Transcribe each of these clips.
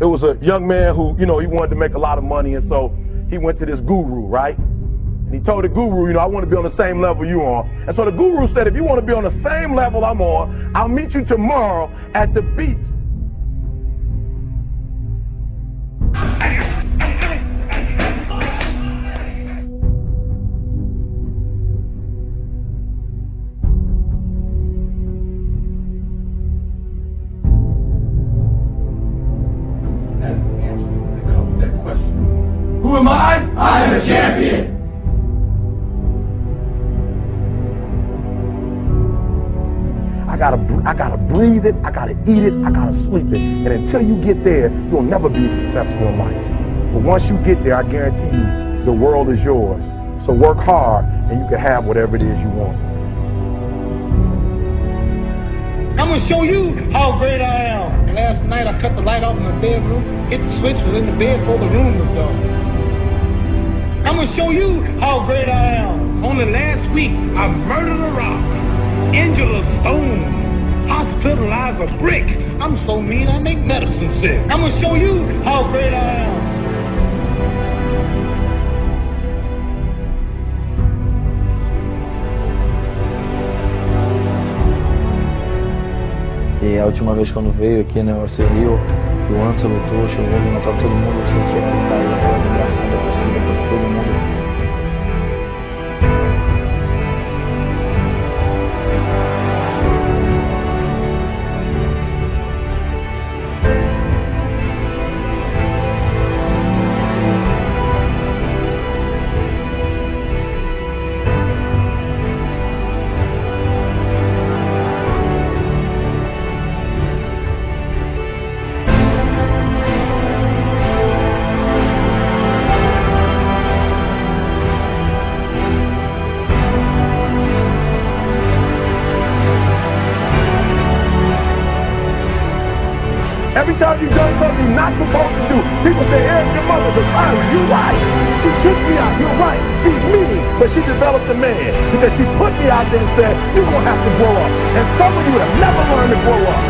it was a young man who, he wanted to make a lot of money, and so he went to this guru, right? And he told the guru, I want to be on the same level you on. And so the guru said, if you want to be on the same level I'm on, I'll meet you tomorrow at the beach. Who am I? I am a champion. I gotta breathe it, I gotta eat it, I gotta sleep it. And until you get there, you'll never be successful in life. But once you get there, I guarantee you, the world is yours. So work hard, and you can have whatever it is you want. I'm gonna show you how great I am. Last night I cut the light off in my bedroom, hit the switch, was in the bed before the room was dark. I'm gonna show you how great I am. Only last week, I murdered a rock, injured a stone, hospitalized a brick. I'm so mean, I make medicine sick. I'm gonna show you how great I am. E a última vez quando veio aqui, né, você viu que o Anta lutou, chegou a matar todo mundo, eu sentia aquele carinho, aquela vibração da torcida para todo mundo. Every time you've done something you're not supposed to do, people say, Eric, your mother's a tyrant. You're right. She took me out. You're right. She's mean, but she developed a man because she put me out there and said, you're going to have to grow up. And some of you have never learned to grow up.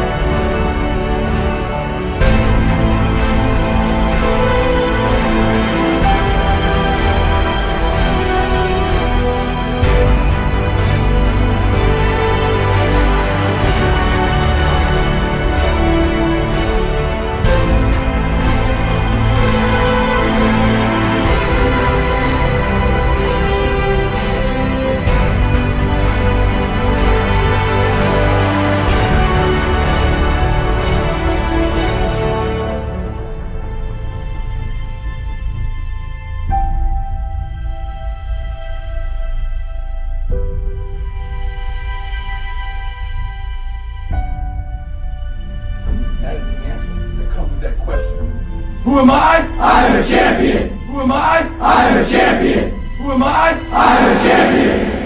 Who am I? I am a champion. Who am I? I am a champion. Who am I? I am a champion.